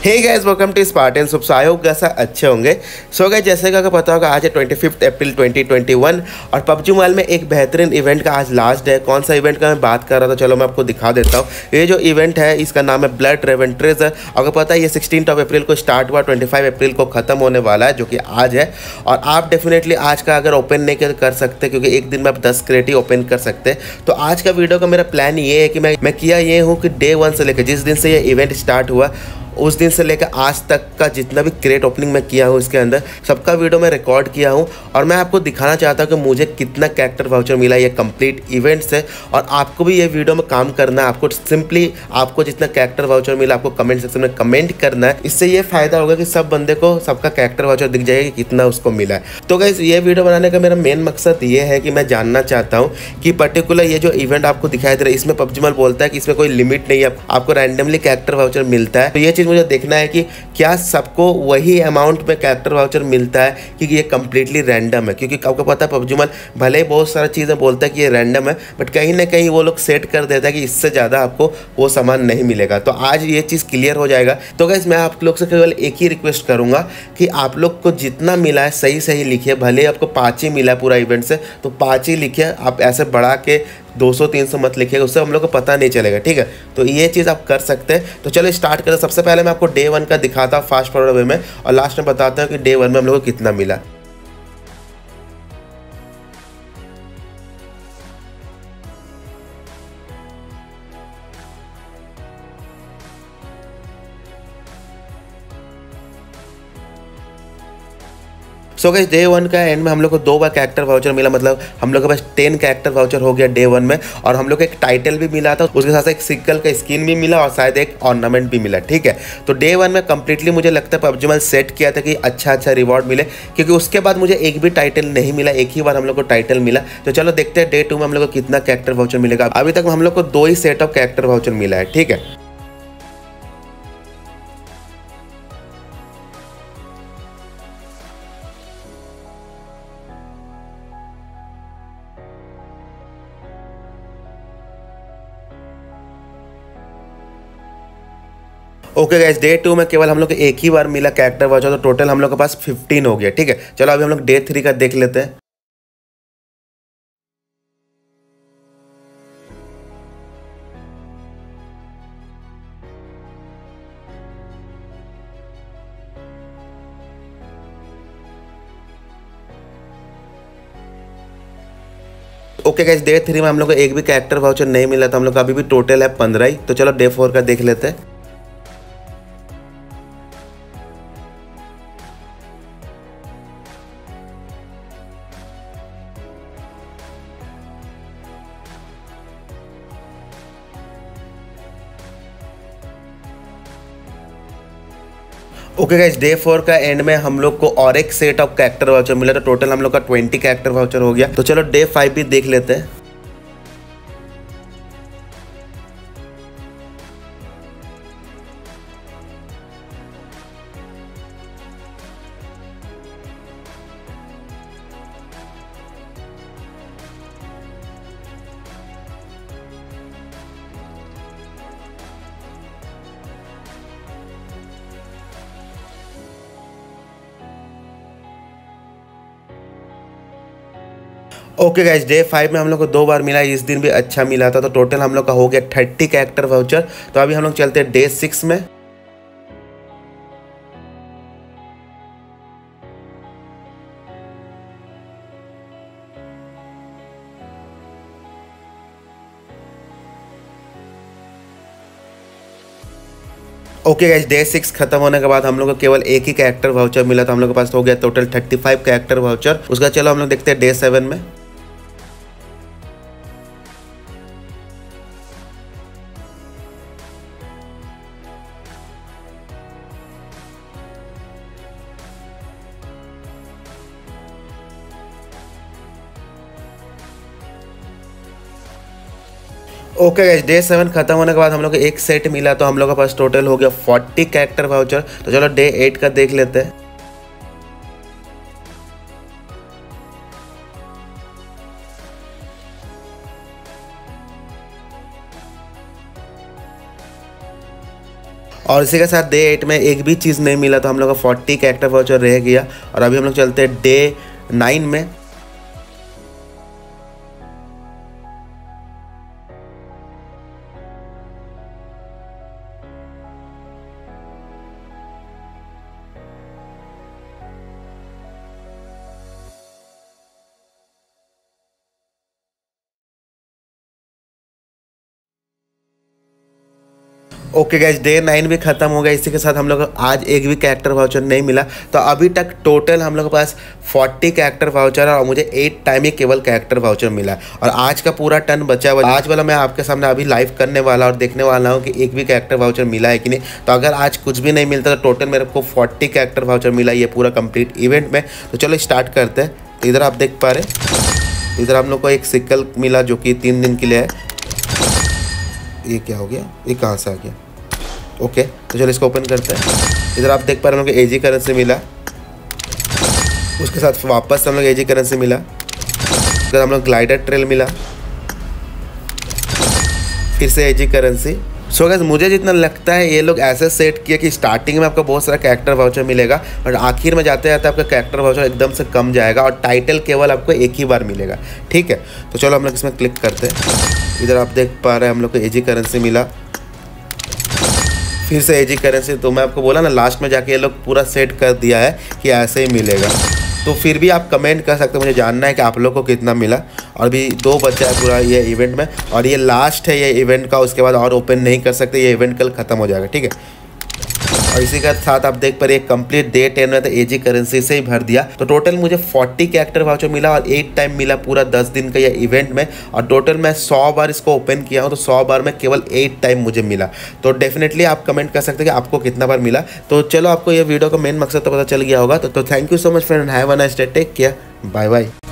Hey guys, welcome to Spartan Sups. I hope कैसा अच्छे होंगे। सो गाइस, जैसे कि आपको पता होगा आज है 25 अप्रैल 2021 और पबजी मोबाइल में एक बेहतरीन इवेंट का आज लास्ट डे है। कौन सा इवेंट का मैं बात कर रहा था, चलो मैं आपको दिखा देता हूँ। ये जो इवेंट है इसका नाम है ब्लड रेवन ट्रेजर। आपको पता है ये 16 अप्रैल को स्टार्ट हुआ, 25 अप्रैल को खत्म होने वाला है, जो कि आज है। और आप डेफिनेटली आज का अगर ओपन नहीं कर सकते, क्योंकि एक दिन में आप 10 क्रेट ही ओपन कर सकते हैं, तो आज का वीडियो का मेरा प्लान ये है कि मैं किया ये हूँ कि डे 1 से लेकर जिस दिन से ये इवेंट स्टार्ट हुआ उस दिन से लेकर आज तक का जितना भी क्रेट ओपनिंग मैं किया हूँ इसके अंदर सबका वीडियो मैं रिकॉर्ड किया हूँ। और मैं आपको दिखाना चाहता हूँ कि मुझे कितना कैरेक्टर वाउचर मिला ये कंप्लीट इवेंट से। और आपको भी ये वीडियो में काम करना है। आपको सिंपली आपको जितना कैरेक्टर वाउचर मिला आपको कमेंट सेक्शन में कमेंट करना है। इससे ये फायदा होगा कि सब बंदे को सबका कैरेक्टर वाउचर दिख जाएगा कि कितना उसको मिला है। तो गाइस, ये वीडियो बनाने का मेरा मेन मकसद ये है कि मैं जानना चाहता हूँ कि पर्टिकुलर ये जो इवेंट आपको दिखाई दे रहा है इसमें पबजी मोबाइल बोलता है कि इसमें कोई लिमिट नहीं है, आपको रैंडमली कैरेक्टर वाउचर मिलता है। तो ये चीज़ मुझे देखना है कि क्या सबको वही अमाउंट में कैरेक्टर वाउचर मिलता है, क्योंकि ये कंप्लीटली रैंडम है। क्योंकि आपको पता है पबजी मोबाइल भले ही बहुत सारा चीज़ें बोलता है कि ये रैंडम है, बट कहीं ना कहीं वो लोग सेट कर देता है कि इससे ज़्यादा आपको वो सामान नहीं मिलेगा। तो आज ये चीज़ क्लियर हो जाएगा। तो गाइस, मैं आप लोग से केवल एक ही रिक्वेस्ट करूँगा कि आप लोग को जितना मिला है सही सही लिखिए। भले ही आपको 5 ही मिला है पूरा इवेंट से, तो 5 ही लिखिए। आप ऐसे बढ़ा के 200-300 मत लिखिएगा, उससे हम लोग को पता नहीं चलेगा। ठीक है, तो ये चीज़ आप कर सकते हैं। तो चलो स्टार्ट करें। सबसे पहले मैं आपको डे 1 का दिखाता हूँ फास्ट फॉरवर्ड वे में, और लास्ट में बताता हूँ कि डे 1 में हम लोग को कितना मिला। सो गाइस, डे 1 का एंड में हम लोग को 2 बार कैरेक्टर वाउचर मिला, मतलब हम लोग के पास 10 कैरेक्टर वाउचर हो गया डे 1 में। और हम लोग को एक टाइटल भी मिला था, उसके साथ एक सिक्कल का स्किन भी मिला और शायद एक ऑर्नामेंट भी मिला। ठीक है, तो डे 1 में कंप्लीटली मुझे लगता है पबजी मोबाइल सेट किया था कि अच्छा रिवॉर्ड मिले, क्योंकि उसके बाद मुझे एक भी टाइटल नहीं मिला, एक ही बार हम लोग को टाइटल मिला। तो चलो देखते हैं डे 2 में हम लोग को कितना कैरेक्टर वाउचर मिलेगा। अभी तक हम लोग को 2 ही सेट ऑफ कैरेक्टर वाउचर मिला है। ठीक है, ओके गाइस, डे 2 में केवल हम लोग को एक ही बार मिला कैरेक्टर वाउचर, तो टोटल हम लोग के पास 15 हो गया। ठीक है, चलो अभी हम लोग डे 3 का देख लेते हैं। ओके गाइस, डे 3 में हम लोग को एक भी कैरेक्टर वाउचर नहीं मिला, तो हम लोग का अभी भी टोटल है 15 ही। तो चलो डे 4 का देख लेते हैं। ओके गाइस, डे 4 का एंड में हम लोग को और एक सेट ऑफ कैरेक्टर वाउचर मिला, तो टोटल हम लोग का 20 कैरेक्टर वाउचर हो गया। तो चलो डे 5 भी देख लेते हैं। ओके गाइस, डे 5 में हम लोग को 2 बार मिला, इस दिन भी अच्छा मिला था। तो टोटल हम लोग का हो गया 30 कैरेक्टर वाउचर। तो अभी हम लोग चलते हैं डे 6 में। ओके गाइस, डे 6 खत्म होने के बाद हम लोग को केवल एक ही कैरेक्टर वाउचर मिला, तो हम लोग के पास हो गया टोटल 35 कैरेक्टर वाउचर। उसका चलो हम लोग देखते हैं डे 7 में। ओके गाइस, डे 7 खत्म होने के बाद हम लोग को एक सेट मिला, तो हम लोग के पास टोटल हो गया 40 कैरेक्टर वाउचर। तो चलो डे 8 का देख लेते हैं। और इसी के साथ डे 8 में एक भी चीज़ नहीं मिला, तो हम लोग का 40 कैरेक्टर वाउचर रह गया। और अभी हम लोग चलते हैं डे 9 में। ओके गाइज, डे 9 भी खत्म हो गया। इसी के साथ हम लोग को आज एक भी कैरेक्टर वाउचर नहीं मिला। तो अभी तक टोटल हम लोग के पास 40 कैरेक्टर वाउचर है और मुझे 8 टाइम ही केवल कैरेक्टर वाउचर मिला है। और आज का पूरा टन बचा हुआ, आज वाला मैं आपके सामने अभी लाइव करने वाला और देखने वाला हूँ कि एक भी कैरेक्टर वाउचर मिला है कि नहीं। तो अगर आज कुछ भी नहीं मिलता तो टोटल मेरे को 40 कैरेक्टर वाउचर मिला ये पूरा कंप्लीट इवेंट में। तो चलो स्टार्ट करते हैं। तो इधर आप देख पा रहे, इधर हम लोग को एक सिक्कल मिला जो कि 3 दिन के लिए है। ये क्या हो गया, ये कहाँ से आ गया? ओके, तो चलो इसको ओपन करते हैं। इधर आप देख पा रहे हैं हम लोग एजी करेंसी मिला, उसके साथ वापस हम लोग एजी करेंसी मिला, फिर हम लोग ग्लाइडर ट्रेल मिला, फिर से एजी करेंसी। सो गाइस, मुझे जितना लगता है ये लोग ऐसे सेट किया कि स्टार्टिंग में आपको बहुत सारा कैरेक्टर वाउचर मिलेगा और आखिर में जाते जाते आपका कैरेक्टर वाउचर एकदम से कम जाएगा और टाइटल केवल आपको एक ही बार मिलेगा। ठीक है, तो चलो हम लोग इसमें क्लिक करते हैं। इधर आप देख पा रहे हैं हम लोग को एजी करेंसी मिला, फिर से एजी करेंसी। तो मैं आपको बोला ना, लास्ट में जाके ये लोग पूरा सेट कर दिया है कि ऐसे ही मिलेगा। तो फिर भी आप कमेंट कर सकते हो, मुझे जानना है कि आप लोग को कितना मिला। और भी 2 बचा है पूरा ये इवेंट में और ये लास्ट है ये इवेंट का, उसके बाद और ओपन नहीं कर सकते, ये इवेंट कल ख़त्म हो जाएगा। ठीक है, और इसी के साथ आप देख पा रहे कंप्लीट डे 10 में तो एजी करेंसी से ही भर दिया। तो टोटल मुझे 40 कैरेक्टर वाउचर मिला और 8 टाइम मिला पूरा 10 दिन का ये इवेंट में। और टोटल मैं 100 बार इसको ओपन किया हूँ, तो 100 बार में केवल 8 टाइम मुझे मिला। तो डेफिनेटली आप कमेंट कर सकते हैं कि आपको कितना बार मिला। तो चलो, आपको ये वीडियो का मेन मकसद तो पता चल गया होगा। तो thank you so much friend, have a nice day, take care, bye bye.